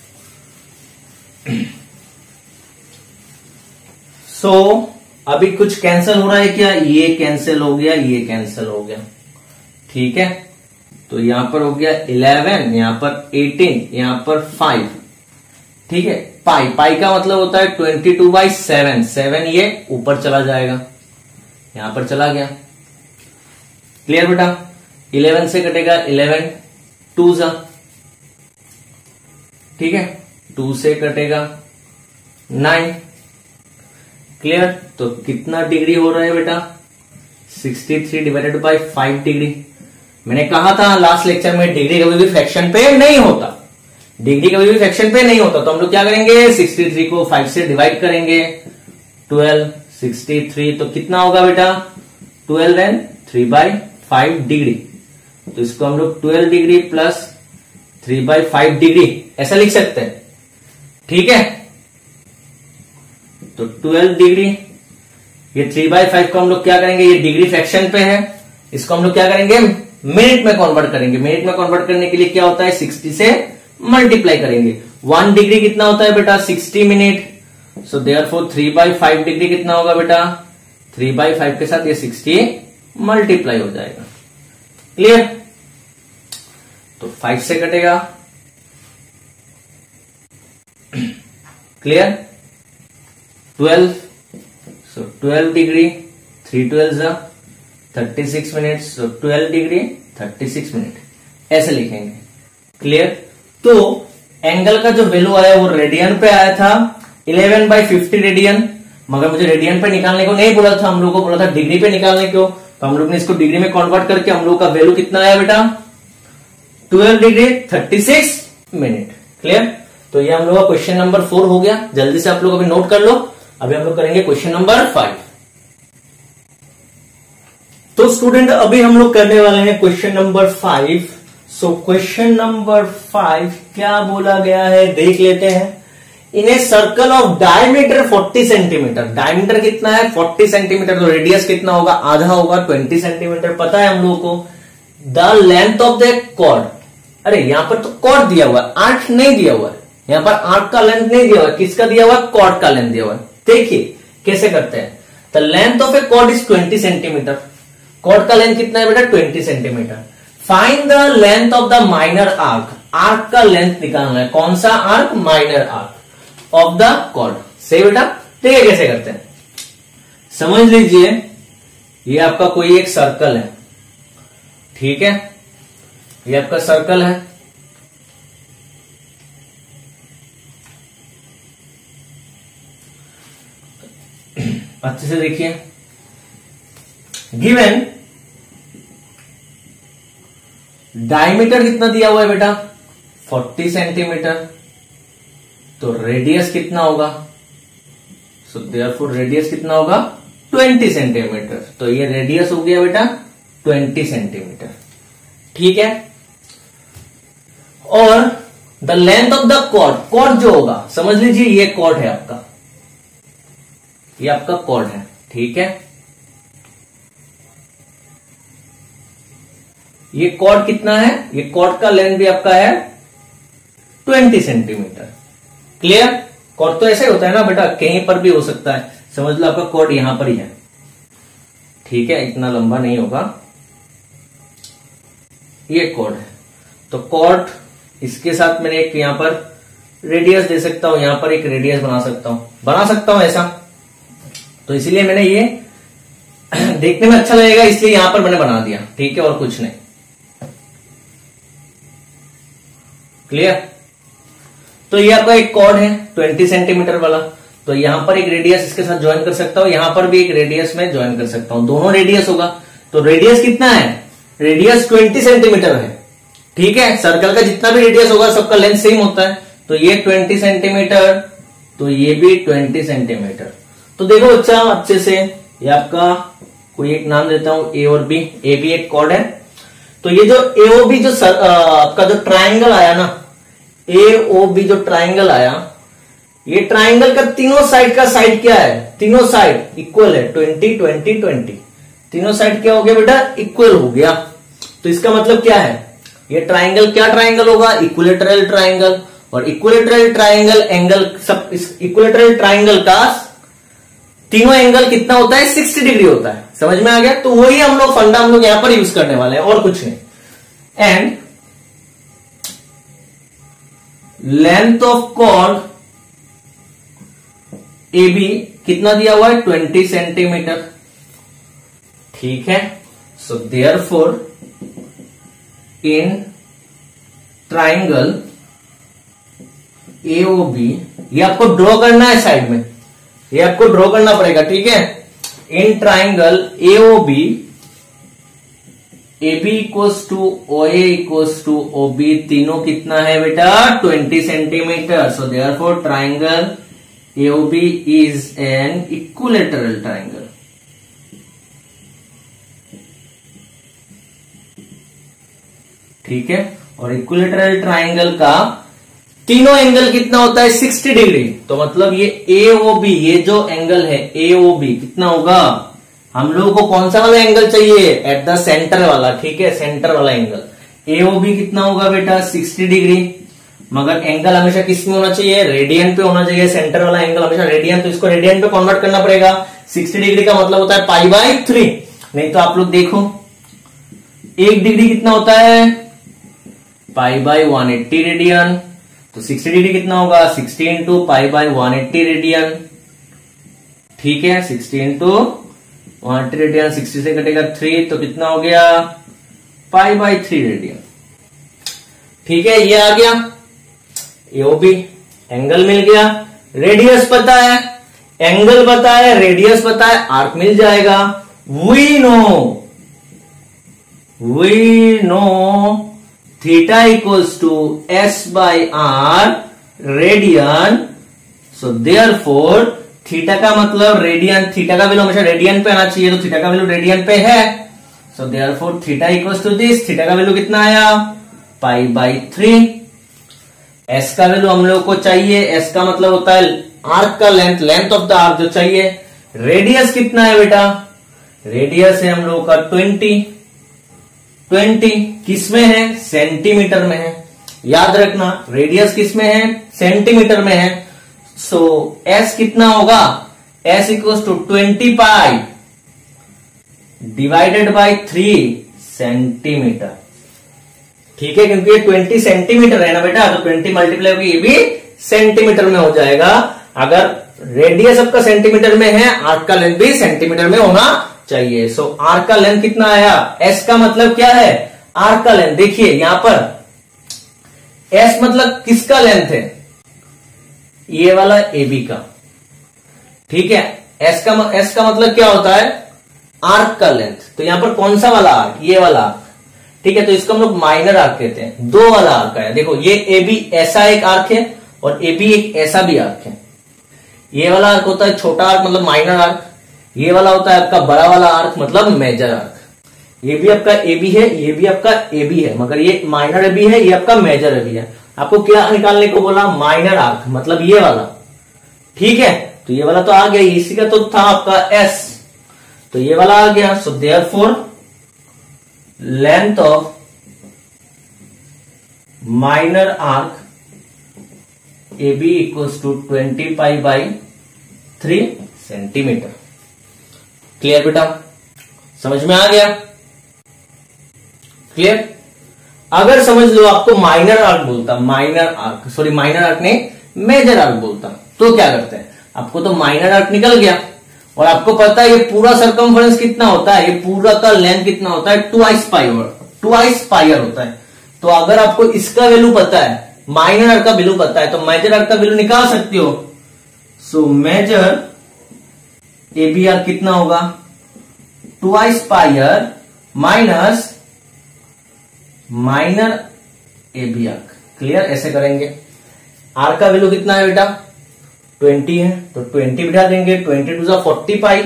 सो अभी कुछ कैंसिल हो रहा है क्या? ये कैंसिल हो गया, ये कैंसिल हो गया। ठीक है, तो यहां पर हो गया 11, यहां पर 18, यहां पर 5। ठीक है, पाई का मतलब होता है 22/7। 7 ये ऊपर चला जाएगा, यहां पर चला गया। क्लियर बेटा? 11 से कटेगा 11, 2 जा। ठीक है, 2 से कटेगा 9। क्लियर? तो कितना डिग्री हो रहा है बेटा? 63 डिवाइडेड बाय 5 डिग्री। मैंने कहा था लास्ट लेक्चर में, डिग्री कभी भी फ्रैक्शन पे नहीं होता। डिग्री कभी भी फ्रैक्शन पे नहीं होता। तो हम लोग क्या करेंगे? 63 को 5 से डिवाइड करेंगे। 12, 63, तो कितना होगा बेटा? 12 एंड 3/5 डिग्री। तो इसको हम लोग 12 डिग्री प्लस 3/5 डिग्री ऐसा लिख सकते हैं। ठीक है, तो 12 डिग्री, ये 3/5 को हम लोग क्या करेंगे? ये डिग्री फ्रैक्शन पे है, इसको हम लोग क्या करेंगे? मिनट में कन्वर्ट करेंगे। मिनट में कन्वर्ट करने के लिए क्या होता है? 60 से मल्टीप्लाई करेंगे। 1 डिग्री कितना होता है बेटा? 60 मिनट। सो देयरफॉर 3/5 डिग्री कितना होगा बेटा? 3/5 के साथ ये 60 मल्टीप्लाई हो जाएगा। क्लियर? तो 5 से कटेगा। Clear? 12, so 12 degree, 3 12 36 minute. So 12 degree 36 minute ऐसे लिखेंगे। क्लियर? तो एंगल का जो वैल्यू आया वो रेडियन पे आया था। 11/50 रेडियन मगर मुझे रेडियन पे निकालने को नहीं बोला था, हम लोग को बोला था डिग्री पे निकालने को। तो हम लोग ने इसको डिग्री में कन्वर्ट करके हम लोग का वैल्यू कितना आया बेटा 12 डिग्री 36 मिनट। क्लियर। तो ये हम लोग का क्वेश्चन नंबर 4 हो गया। जल्दी से आप लोग अभी नोट कर लो। अभी हम लोग करेंगे क्वेश्चन नंबर 5। तो स्टूडेंट अभी हम लोग करने वाले हैं question number 5। So question number 5 क्या बोला गया है देख लेते हैं। In a circle of diameter 40 centimetre, diameter कितना है 40 सेंटीमीटर, तो रेडियस कितना होगा आधा होगा 20 सेंटीमीटर पता है हम लोगों को। The length of the chord, अरे यहां पर तो कॉर्ड दिया हुआ है, आर्क नहीं दिया हुआ है, यहां पर आर्क का लेंथ नहीं दिया हुआ है, किसका दिया हुआ है कॉर्ड का लेंथ दिया हुआ है। देखिए कैसे करते हैं। The length of a chord is 20 centimetre, chord का लेंथ कितना है बेटा 20 centimetre. Find the length of the minor arc, arc का लेंथ निकालना है, कौन सा arc minor arc of the chord. सही बेटा। देखिए कैसे करते हैं, समझ लीजिए ये आपका कोई एक सर्कल है, ठीक है, ये आपका सर्कल है, अच्छे से देखिए। गिवन डायमीटर कितना दिया हुआ है बेटा 40 सेंटीमीटर, तो रेडियस कितना होगा, सो देयरफॉर रेडियस कितना होगा 20 सेंटीमीटर। तो ये रेडियस हो गया बेटा 20 सेंटीमीटर, ठीक है। और the length of the chord, chord जो होगा समझ लीजिए ये कॉर्ड है आपका, ये आपका कॉर्ड है, ठीक है। ये कॉर्ड कितना है, ये कॉर्ड का लेंथ भी आपका है 20 सेंटीमीटर। क्लियर। कॉर्ड तो ऐसे होता है ना बेटा, कहीं पर भी हो सकता है, समझ लो आपका कॉर्ड यहां पर ही है, ठीक है, इतना लंबा नहीं होगा, ये कॉर्ड है। तो कॉर्ड इसके साथ मैंने एक यहां पर रेडियस दे सकता हूं, यहां पर एक रेडियस बना सकता हूं ऐसा, तो इसलिए मैंने ये देखने में अच्छा लगेगा इसलिए यहां पर मैंने बना दिया, ठीक है, और कुछ नहीं। क्लियर। तो ये आपका एक कॉर्ड है 20 सेंटीमीटर वाला, तो यहां पर एक रेडियस इसके साथ ज्वाइन कर सकता हूं, यहां पर भी एक रेडियस में ज्वाइन कर सकता हूं, दोनों रेडियस होगा। तो रेडियस कितना है, रेडियस 20 सेंटीमीटर है, ठीक है। सर्कल का जितना भी रेडियस होगा सबका लेंथ सेम होता है, तो ये 20 सेंटीमीटर, तो ये भी 20 सेंटीमीटर। तो देखो बच्चा अच्छे से, ये आपका कोई एक नाम देता हूं ए और बी, ए भी एक कॉर्ड है। तो ये जो ए ओ बी जो आपका जो ट्राइंगल आया ना, ए ओ बी जो ट्राइंगल आया, ये ट्राइंगल का तीनों साइड का साइड क्या है, तीनों साइड इक्वल है 20 20 20, तीनों साइड क्या हो गया बेटा इक्वल हो गया। तो इसका मतलब क्या है, ये ट्राइंगल क्या ट्राइंगल होगा इक्विलेटरल ट्राइंगल, और इक्विलेटरल ट्राइंगल एंगल सब, इस इक्विलेटरल ट्राइंगल का तीनों एंगल कितना होता है 60 डिग्री होता है। समझ में आ गया। तो वही हम लोग फंडा हम लोग यहां पर यूज करने वाले हैं और कुछ नहीं। And length of chord A B कितना दिया हुआ है 20 सेंटीमीटर, ठीक है। So therefore in triangle A O B, ये आपको ड्रॉ करना है साइड में, ये आपको ड्रॉ करना पड़ेगा, ठीक है। In triangle A O B, A B equals to O A equals to O B, तीनों कितना है बेटा 20 centimetre. So therefore triangle A O B is an equilateral triangle. ठीक है। और इक्विलेटरल ट्राइंगल का तीनों एंगल कितना होता है 60 डिग्री। तो मतलब ये AOB, ये जो एंगल है AOB कितना होगा, हम लोगों को कौन सा वाला एंगल चाहिए एट द सेंटर वाला, ठीक है, सेंटर वाला एंगल। AOB कितना होगा बेटा 60 डिग्री, मगर एंगल हमेशा किस में होना चाहिए, रेडियन पे होना चाहिए, सेंटर वाला एंगल हमेशा रेडियन, तो इसको रेडियन पे कन्वर्ट करना पड़ेगा। 60 डिग्री का मतलब होता है π/3, नहीं तो आप लोग देखो 1 डिग्री कितना होता है π/180 रेडियन, तो 60 डिग्री कितना होगा 60 इंटू π/180 रेडियन, ठीक है, 60 इंटू 180 रेडियन, 60 से कटेगा 3 तो कितना हो गया π/3 रेडियन, ठीक है। ये आ गया AOB, एंगल मिल गया, रेडियस पता है, एंगल पता है, रेडियस पता है, आर्क मिल जाएगा। We know theta equals to S by R radian. So therefore theta का मतलब रेडियन, थीटा का वैल्यू हमेशा रेडियन पे आना चाहिए, तो थीटा का वैल्यू रेडियन पे है। So therefore theta equals to this, theta का वैल्यू कितना आया, पाई बाई 3। एस का वैल्यू हम लोग को चाहिए, एस का मतलब होता है आर्क का length, length of the arc जो चाहिए। रेडियस कितना है बेटा, रेडियस है हम लोग का 20 किस में है, सेंटीमीटर में है। याद रखना रेडियस किस में है, सेंटीमीटर में है। सो एस कितना होगा, S equals to 20 pi divided by 3 centimetre. ठीक है, क्योंकि ये 20 सेंटीमीटर है ना बेटा, तो 20 मल्टीप्लाई होगी, ये भी सेंटीमीटर में हो जाएगा। अगर रेडियस आपका सेंटीमीटर में है, आर्क का लेंथ भी सेंटीमीटर में होना चाहिए। सो आर्क का लेंथ कितना आया, एस का मतलब क्या है, आर्क का लेंथ। देखिए यहां पर एस मतलब किसका लेंथ है, ये वाला AB का। ठीक है, एस का मतलब क्या होता है, आर्क का लेंथ। तो यहां पर कौन सा वाला आर्क, ये वाला आर्क। ठीक है, तो इसको हम लोग माइनर आर्क कहते हैं। दो वाला आर्क है, देखो ये AB ऐसा एक आर्क है और AB एक ऐसा भी आर्क है। ये वाला आर्क होता है छोटा आर्क मतलब माइनर आर्क, ये वाला होता है आपका बड़ा वाला आर्क मतलब मेजर आर्क। ये भी आपका AB है, ये भी आपका AB है, मगर ये माइनर AB है, ये आपका मेजर AB है। आपको क्या निकालने को बोला, माइनर आर्क मतलब ये वाला। ठीक है, तो ये वाला तो आ गया, इसी का तो था आपका S, तो ये वाला आ गया। So therefore length of minor arc AB equals to 20 pi by 3 centimetre. Clear बेटा, समझ में आ गया, क्लियर। अगर समझ लो आपको माइनर आर्क बोलता, माइनर आर्क ने मेजर आर्क बोलता, तो क्या करते हैं, आपको तो माइनर आर्क निकल गया और आपको पता है ये पूरा सरकमफ्रेंस कितना होता है, ये पूरा का लेंथ कितना होता है, 2 पाई होता है। तो अगर आपको इसका वैल्यू पता है, माइनर आर्क का वैल्यू पता है, तो मेजर आर्क का वैल्यू निकाल सकते हो। सो मेजर ABR कितना होगा, 2 pi minus minor AB arc. Clear, ऐसे करेंगे। आर का वैल्यू कितना है बेटा, 20 है, तो 20 बिठा देंगे, 20 टू 40 पाई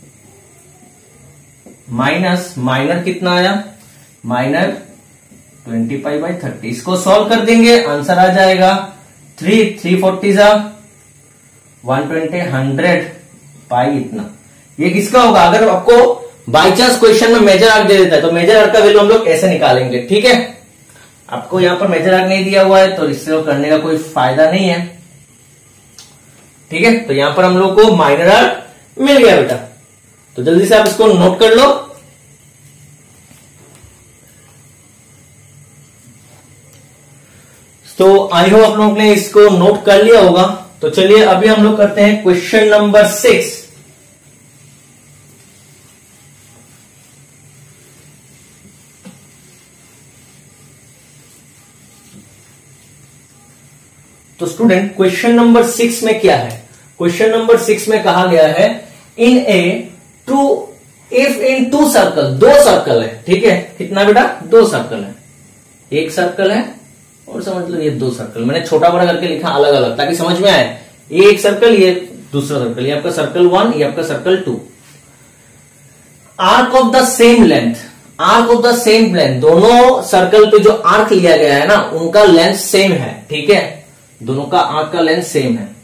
माइनस माइनर कितना आया, माइनर 20 पाई बाई 30। इसको सॉल्व कर देंगे, आंसर आ जाएगा 3 40 120 100 पाई इतना। ये किसका होगा, अगर आपको बाई चांस क्वेश्चन में मेजर आर्क दे देता है तो मेजर आर्क का वैल्यू हम लोग ऐसे निकालेंगे। ठीक है, आपको यहां पर मेजर आर्क नहीं दिया हुआ है तो इससे करने का कोई फायदा नहीं है। ठीक है, तो यहां पर हम लोग को माइनर आर्क मिल गया बेटा, तो जल्दी से आप इसको नोट कर लो। तो आई होप आप लोगों ने इसको नोट कर लिया होगा। तो चलिए अभी हम लोग करते हैं क्वेश्चन नंबर 6। तो स्टूडेंट क्वेश्चन नंबर 6 में क्या है, क्वेश्चन नंबर 6 में कहा गया है इन टू सर्कल, 2 सर्कल है। ठीक है, कितना बेटा, 2 सर्कल है, एक सर्कल है और समझ लो ये 2 सर्कल। मैंने छोटा बड़ा करके लिखा अलग अलग ताकि समझ में आए, ये एक सर्कल, ये दूसरा सर्कल, ये आपका सर्कल 1, ये आपका circle 2। Arc of the same length, arc of the same length, दोनों सर्कल पे जो आर्क लिया गया है ना उनका लेंथ सेम है। ठीक है, दोनों का आर्क का लेंथ सेम है।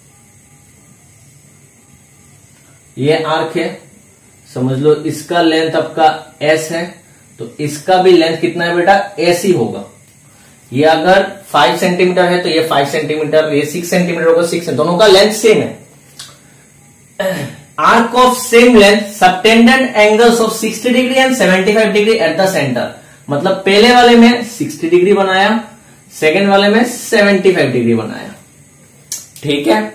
ये आर्क है, समझ लो इसका लेंथ आपका S है, तो इसका भी लेंथ कितना है बेटा, S ही होगा। ये अगर 5 सेंटीमीटर है तो ये 5 सेंटीमीटर, ये 6 सेंटीमीटर होगा, 6 है, दोनों का लेंथ सेम है। Arc of same length subtended angles of 60 degree and 75 degree at the centre. मतलब पहले वाले में 60 डिग्री बनाया, सेकेंड वाले में 75 डिग्री बनाया। ठीक है,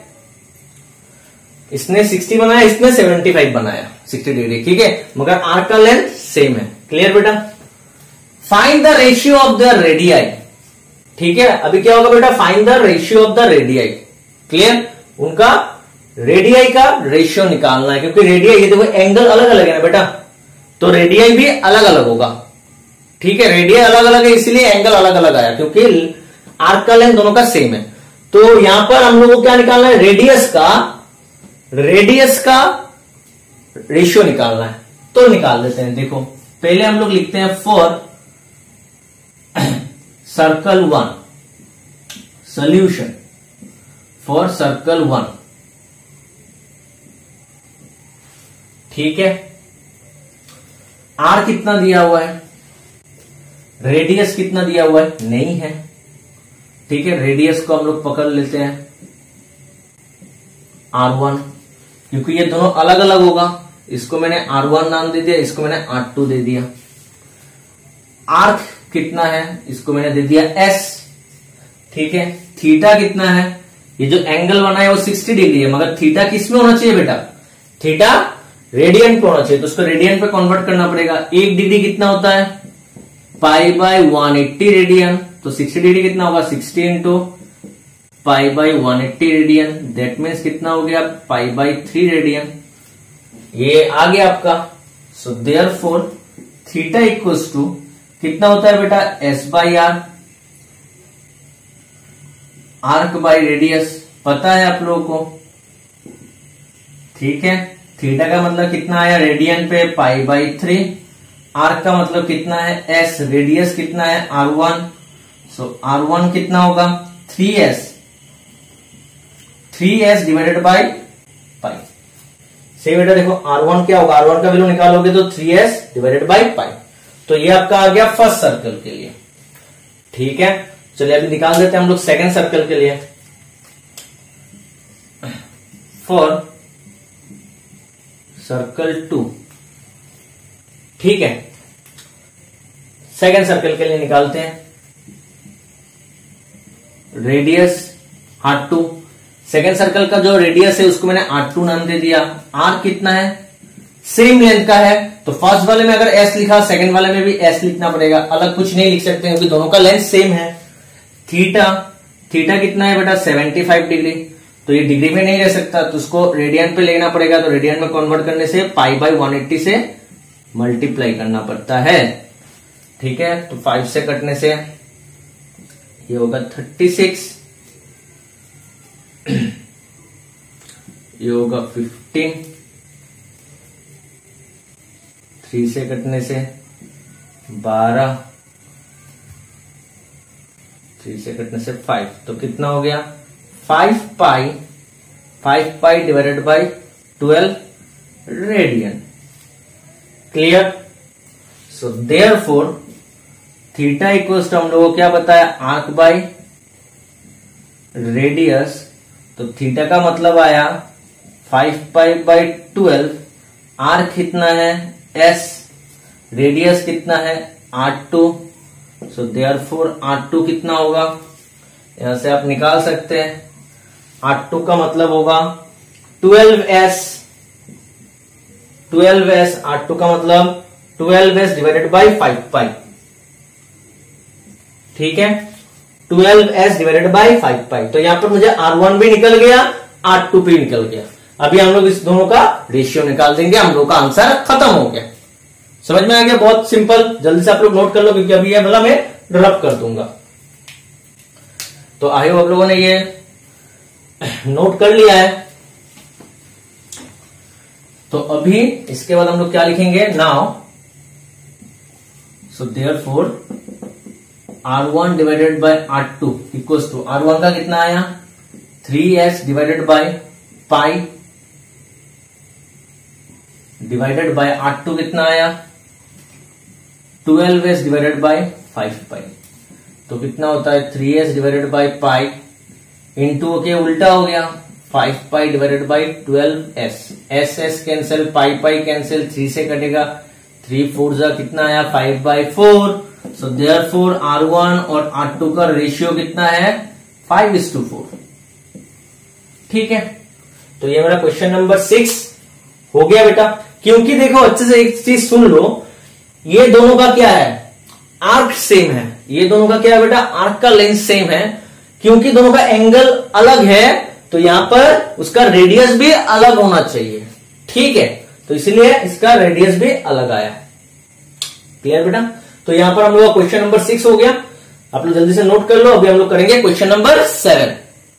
इसने 60 बनाया, इसने 75 बनाया, 60 डिग्री। ठीक है, मगर आर्क का लेंथ सेम है। क्लियर बेटा, find the ratio of the radii. ठीक है, अभी क्या होगा बेटा, find the ratio of the radii. Clear, उनका रेडियाई का रेशियो निकालना है, क्योंकि रेडियाई, ये देखो एंगल अलग अलग है ना बेटा, तो रेडियाई भी अलग अलग होगा। ठीक है, रेडियाई अलग अलग है इसलिए एंगल अलग अलग आया, क्योंकि आर्क का लेंथ दोनों का सेम है। तो यहां पर हम लोग को क्या निकालना है, रेडियस का रेशियो निकालना है। तो निकाल देते हैं। देखो पहले हम लोग लिखते हैं for circle 1, solution for circle 1। ठीक है, आर कितना दिया हुआ है, रेडियस कितना दिया हुआ है, नहीं है। ठीक है, रेडियस को हम लोग पकड़ लेते हैं R1, क्योंकि ये दोनों अलग अलग होगा। इसको मैंने R1 नाम दे दिया, इसको मैंने R2 दे दिया। आर्क कितना है, इसको मैंने दे दिया S। ठीक है, थीटा कितना है, ये जो एंगल बना है वो 60 डिग्री है, मगर थीटा किस में होना चाहिए बेटा, थीटा रेडियन पे होना चाहिए, तो उसको रेडियन पे कन्वर्ट करना पड़ेगा। 1 डिग्री कितना होता है, पाई बाय 180 रेडियन, तो 60 डिग्री कितना होगा, 60 into pi by 180 radian, that means कितना हो गया, पाई बाय 3 रेडियन। ये आ गया आपका। So therefore theta equals to कितना होता है बेटा, S by R, arc by radius पता है आप लोगों को। ठीक है, थीटा का मतलब कितना आया, रेडियन पे पाई बाई 3, आर्क का मतलब कितना है, एस, रेडियस कितना है, R1। सो R1 कितना होगा, 3s डिवाइडेड बाई पाई। सही बेटा, देखो R1 क्या होगा, R1 का वैल्यू निकालोगे तो 3s डिवाइडेड बाई पाई। तो ये आपका आ गया फर्स्ट सर्कल के लिए। ठीक है, चलिए अभी निकाल देते हैं हम लोग सेकेंड सर्कल के लिए। फॉर सर्कल 2, ठीक है, सेकेंड सर्कल के लिए निकालते हैं। रेडियस R2, सेकेंड सर्कल का जो रेडियस है उसको मैंने R2 नाम दे दिया। R कितना है, सेम लेंथ का है, तो फर्स्ट वाले में अगर S लिखा, सेकेंड वाले में भी S लिखना पड़ेगा, अलग कुछ नहीं लिख सकते क्योंकि दोनों का लेंथ सेम है। थीटा कितना है बेटा, 75 डिग्री, तो ये डिग्री में नहीं रह सकता, तो उसको रेडियन पे लेना पड़ेगा, तो रेडियन में कन्वर्ट करने से पाई बाय 180 से मल्टीप्लाई करना पड़ता है। ठीक है, तो 5 से कटने से ये होगा 36, ये होगा 15, 3 से कटने से 12, 3 से कटने से 5, तो कितना हो गया, 5 pi divided by 12 radian. Clear. So therefore theta equals to हम लोगों को क्या बताया, आर्क बाई रेडियस, तो थीटा का मतलब आया 5 पाई बाई 12, आर्क कितना है S, रेडियस कितना है R2। सो देयरफॉर R2 कितना होगा, यहां से आप निकाल सकते हैं, R2 का मतलब होगा 12s, R2 का मतलब 12s डिवाइडेड बाई 5 पाई। ठीक है, 12s डिवाइडेड बाई 5 पाई, तो यहां पर मुझे R1 भी निकल गया, R2 भी निकल गया। अभी हम लोग इस दोनों का रेशियो निकाल देंगे, हम लोग का आंसर खत्म हो गया। समझ में आ गया, बहुत सिंपल, जल्दी से आप लोग नोट कर लो, क्योंकि अभी ये वाला मैं रब कर दूंगा। तो आई होप आप लोगों ने ये नोट कर लिया है। तो अभी इसके बाद हम लोग क्या लिखेंगे, now so therefore R1 divided by R2 equals to, R1 का कितना आया 3s divided by pi divided by R2 कितना आया 12s डिवाइडेड बाय 5 पाई, तो कितना होता है 3s divided by pi into के उल्टा हो गया 5 pi divided by 12s, S cancel, pi cancel, 3 से कटेगा, 3 4 जा कितना आया 5 बाई 4। सो देयरफॉर R1 और R2 का रेशियो कितना है 5:4। ठीक है, तो ये मेरा क्वेश्चन नंबर 6 हो गया बेटा। क्योंकि देखो अच्छे से एक चीज सुन लो, ये दोनों का क्या है, आर्क सेम है। ये दोनों का क्या है बेटा, आर्क का लेंथ सेम है। क्योंकि दोनों का एंगल अलग है, तो यहां पर उसका रेडियस भी अलग होना चाहिए, ठीक है, तो इसलिए इसका रेडियस भी अलग आया। क्लियर बेटा? तो यहां पर हम लोग का क्वेश्चन नंबर 6 हो गया। आप लोग जल्दी से नोट कर लो। अभी हम लोग करेंगे क्वेश्चन नंबर 7।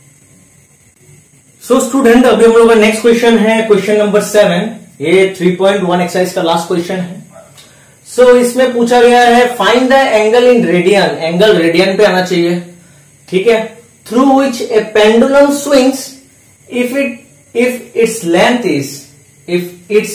सो स्टूडेंट, अभी हम लोग का नेक्स्ट क्वेश्चन है क्वेश्चन नंबर 7। ये 3.1 एक्सरसाइज का लास्ट क्वेश्चन है। सो इसमें पूछा गया है find the angle in radian, angle radian पे आना चाहिए, ठीक है, through which a pendulum swings if its length is, if its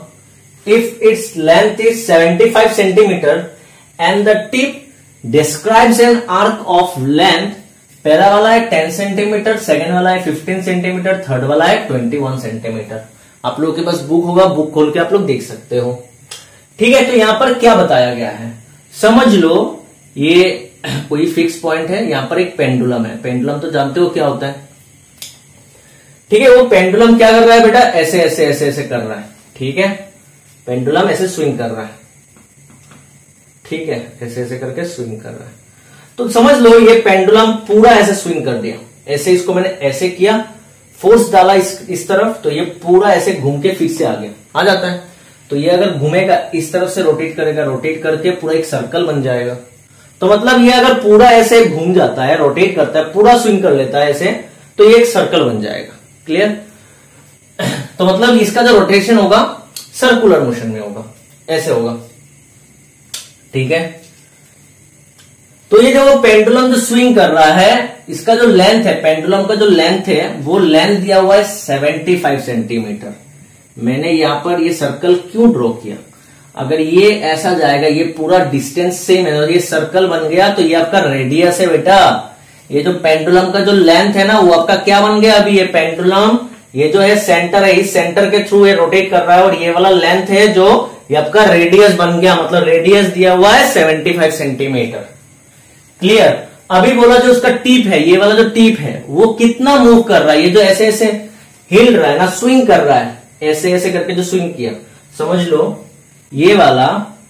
75 centimetre and the tip describes an arc of length. पहला वाला है 10 सेंटीमीटर, सेकेंड वाला है 15 सेंटीमीटर, थर्ड वाला है 21 सेंटीमीटर। आप लोगों के पास बुक होगा, बुक खोल के आप लोग देख सकते हो, ठीक है। तो यहां पर क्या बताया गया है समझ लो। ये कोई फिक्स पॉइंट है, यहां पर एक पेंडुलम है। पेंडुलम तो जानते हो क्या होता है, ठीक है। वो पेंडुलम क्या कर रहा है बेटा, ऐसे ऐसे ऐसे ऐसे कर रहा है, ठीक है। पेंडुलम ऐसे स्विंग कर रहा है, ठीक है, ऐसे ऐसे करके स्विंग कर रहा है। तो समझ लो ये पेंडुलम पूरा ऐसे स्विंग कर दिया, ऐसे इसको मैंने ऐसे किया, फोर्स डाला इस तरफ, तो ये पूरा ऐसे घूम के फिर से आगे आ जाता है। तो ये अगर घूमेगा इस तरफ से रोटेट करेगा, रोटेट करके पूरा एक सर्कल बन जाएगा। तो मतलब ये अगर पूरा ऐसे घूम जाता है, रोटेट करता है, पूरा स्विंग कर लेता है ऐसे, तो ये एक सर्कल बन जाएगा। क्लियर? तो मतलब इसका जो रोटेशन होगा सर्कुलर मोशन में होगा, ऐसे होगा, ठीक है। तो ये जो पेंडुलम जो स्विंग कर रहा है, इसका जो लेंथ है, पेंडुलम का जो लेंथ है, वो लेंथ दिया हुआ है 75 सेंटीमीटर। मैंने यहां पर ये सर्कल क्यों ड्रॉ किया, अगर ये ऐसा जाएगा, ये पूरा डिस्टेंस सेम है और ये सर्कल बन गया, तो ये आपका रेडियस है बेटा। ये जो पेंडुलम का जो लेंथ है ना, वो आपका क्या बन गया, अभी ये पेंडुलम, ये जो है सेंटर है, इस सेंटर के थ्रू ये रोटेट कर रहा है, और ये वाला लेंथ है जो ये आपका रेडियस बन गया। मतलब रेडियस दिया हुआ है 75 सेंटीमीटर। क्लियर? अभी बोला जो उसका टिप है, ये वाला जो टिप है, वो कितना मूव कर रहा है, ये जो ऐसे ऐसे हिल रहा है ना, स्विंग कर रहा है, ऐसे ऐसे करके जो स्विंग किया, समझ लो ये वाला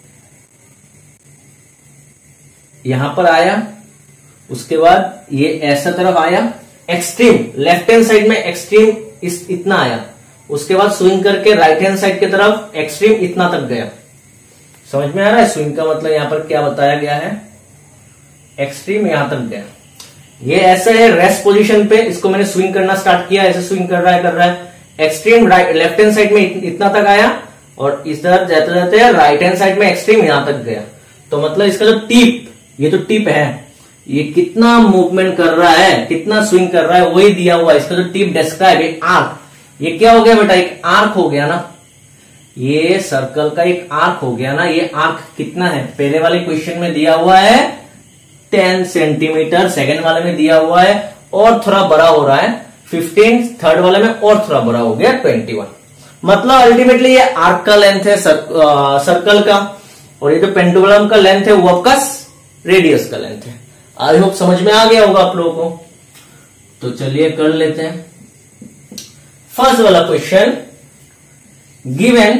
यहां पर आया, उसके बाद ये ऐसा तरफ आया, एक्सट्रीम लेफ्ट हैंड साइड में एक्सट्रीम इतना आया, उसके बाद स्विंग करके राइट हैंड साइड की तरफ एक्सट्रीम इतना तक गया। समझ में आ रहा है? स्विंग का मतलब यहां पर क्या बताया गया है, एक्सट्रीम यहां तक गया। ये ऐसा है रेस्ट पोजीशन पे, इसको मैंने स्विंग करना स्टार्ट किया, ऐसे स्विंग कर रहा है, extreme right left hand side में इतना तक आया, और इस तरफ जाते जाते राइट हैंड साइड में एक्सट्रीम यहां तक गया। तो मतलब इसका जो टिप, ये जो टिप है, ये कितना मूवमेंट कर रहा है, कितना स्विंग कर रहा है, वही दिया हुआ है। इसका जो टिप डिस्क्राइब, एक आर्क, ये क्या हो गया बेटा, एक आर्क हो गया ना, ये सर्कल का एक आर्क हो गया ना। ये आर्क कितना है, पहले वाले क्वेश्चन में दिया हुआ है 10 सेंटीमीटर, सेकेंड वाले में दिया हुआ है और थोड़ा बड़ा हो रहा है 15, थर्ड वाले में और थोड़ा बड़ा हो गया 21। मतलब अल्टीमेटली ये आर्क का लेंथ है सर्कल का, और ये जो पेंडुलम का लेंथ है वो आपका रेडियस का लेंथ है। आई होप समझ में आ गया होगा आप लोगों को। तो चलिए कर लेते हैं फर्स्ट वाला क्वेश्चन। गिवन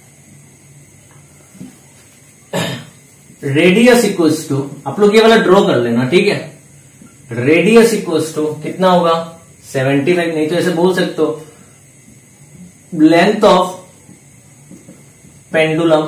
रेडियस इक्वल्स टू, आप लोग ये वाला ड्रॉ कर लेना, ठीक है। रेडियस इक्वल्स टू कितना होगा 75, नहीं तो ऐसे बोल सकते हो length of pendulum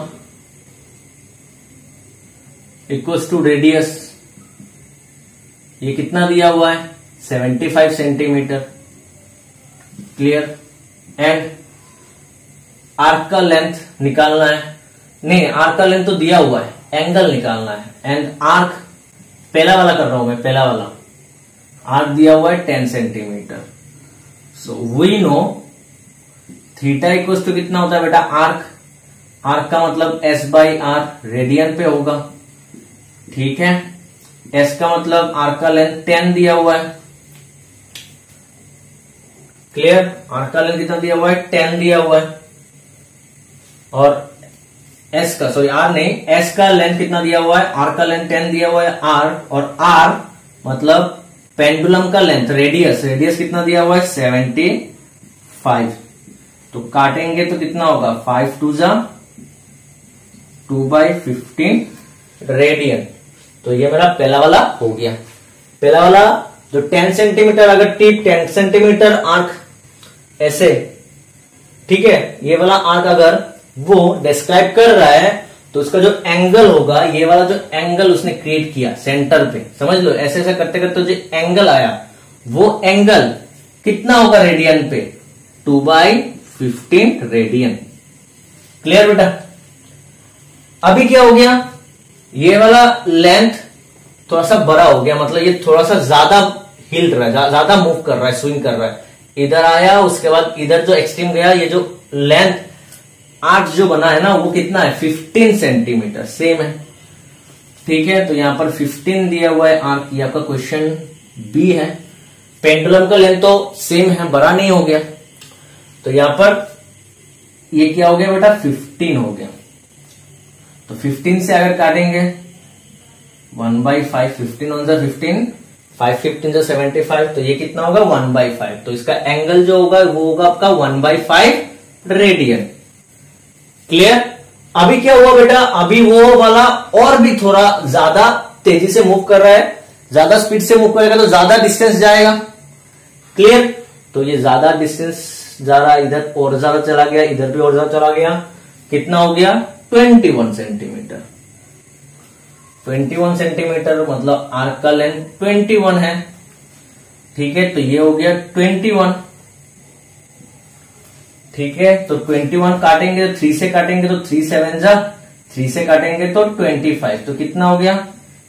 equals to radius, ये कितना दिया हुआ है 75 सेंटीमीटर। क्लियर? एंड आर्क का लेंथ निकालना है, नहीं आर्क का लेंथ तो दिया हुआ है, एंगल निकालना है। एंड आर्क पहला वाला कर रहा हूं मैं, पहला वाला आर्क दिया हुआ है 10 centimetre. So we know theta equals to कितना होता है बेटा, आर्क, आर्क का मतलब S बाई आर, रेडियन पे होगा, ठीक है। S का मतलब आर्क का लेंथ 10 दिया हुआ है। क्लियर? आर्क का लेंथ कितना दिया हुआ है 10 दिया हुआ है, और S का सॉरी R नहीं, S का लेंथ कितना दिया हुआ है, R का लेंथ 10 दिया हुआ है, R, और R मतलब पेंडुलम का लेंथ, रेडियस, रेडियस कितना दिया हुआ है 75। तो काटेंगे तो कितना होगा 5 2 जा 2/15 रेडियन। तो ये मेरा पहला वाला हो गया। पहला वाला जो 10 सेंटीमीटर अगर टिप 10 सेंटीमीटर आर्क ऐसे, ठीक है, ये वाला आर्क अगर वो डिस्क्राइब कर रहा है तो उसका जो एंगल होगा, ये वाला जो एंगल उसने क्रिएट किया सेंटर पे, समझ लो ऐसे ऐसे करते करते जो एंगल आया वो एंगल कितना होगा रेडियन पे, 2/15 रेडियन। क्लियर बेटा? अभी क्या हो गया, ये वाला लेंथ थोड़ा सा बड़ा हो गया, मतलब ये थोड़ा सा ज्यादा हिल रहा है, ज्यादा मूव कर रहा है, स्विंग कर रहा है, इधर आया, उसके बाद इधर जो एक्सट्रीम गया, ये जो लेंथ आर्च जो बना है ना वो कितना है, 15 सेंटीमीटर, सेम है। ठीक है, तो यहां पर 15 दिया हुआ है आर्क, ये आपका क्वेश्चन बी है। पेंडुलम का लेंथ तो सेम है, बड़ा नहीं हो गया, तो यहां पर ये क्या हो गया बेटा, 15 हो गया। तो 15 से अगर काटेंगे 1/5, 15 on the 15, 5 15 जो 75, तो ये कितना होगा 1/5। तो इसका एंगल जो होगा वो होगा आपका 1/5 रेडियन। क्लियर? अभी क्या हुआ बेटा, अभी वो वाला और भी थोड़ा ज्यादा तेजी से मूव कर रहा है, ज्यादा स्पीड से मूव करेगा तो ज्यादा डिस्टेंस जाएगा। क्लियर? तो ये ज्यादा डिस्टेंस जा रहा, इधर और ज्यादा चला गया, इधर भी और ज्यादा चला गया, कितना हो गया 21 सेंटीमीटर। 21 सेंटीमीटर मतलब आर्क का लेंथ 21 है। ठीक है, तो ये हो गया 21। ठीक है, तो 21 काटेंगे, 3 से काटेंगे तो 3 7 जा, 3 से काटेंगे तो 25, तो कितना हो गया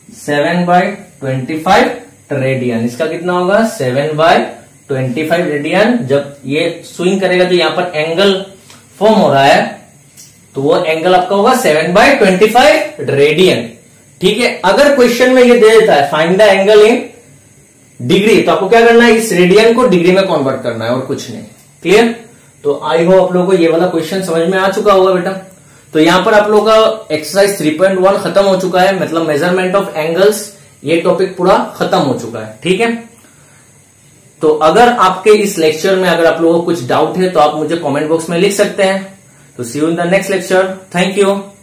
7/25 रेडियन। इसका कितना होगा 7/25 रेडियन। जब ये स्विंग करेगा तो यहां पर एंगल फॉर्म हो रहा है, तो वो एंगल आपका होगा 7/25 रेडियन। ठीक है, अगर क्वेश्चन में ये दे देता है find the angle in degree, तो आपको क्या करना है, इस रेडियन को डिग्री में कन्वर्ट करना है और कुछ नहीं। क्लियर? तो आई होप आप लोगों को ये वाला क्वेश्चन समझ में आ चुका होगा बेटा। तो यहां पर आप लोगों का एक्सरसाइज 3.1 खत्म हो चुका है, मतलब मेजरमेंट ऑफ एंगल्स, ये टॉपिक पूरा खत्म हो चुका है। ठीक है, तो अगर आपके इस लेक्चर में अगर आप लोगों को कुछ डाउट है तो आप मुझे कमेंट बॉक्स में लिख सकते हैं। तो see you in the next lecture. Thank you.